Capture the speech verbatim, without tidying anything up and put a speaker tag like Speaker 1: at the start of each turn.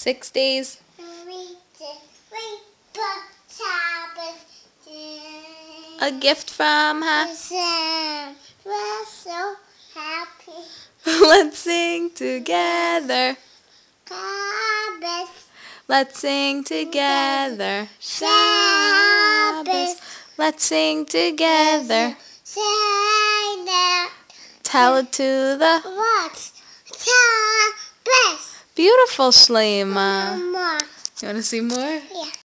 Speaker 1: Six days. A gift from Hashem.
Speaker 2: We're so happy.
Speaker 1: Let's sing together.
Speaker 2: Shabbos.
Speaker 1: Let's sing together. Shabbos. Let's sing together.
Speaker 2: Say that.
Speaker 1: Tell it to the
Speaker 2: What? Shabbos.
Speaker 1: beautiful Shleima.
Speaker 2: Mama.
Speaker 1: You want to see more?
Speaker 2: Yeah.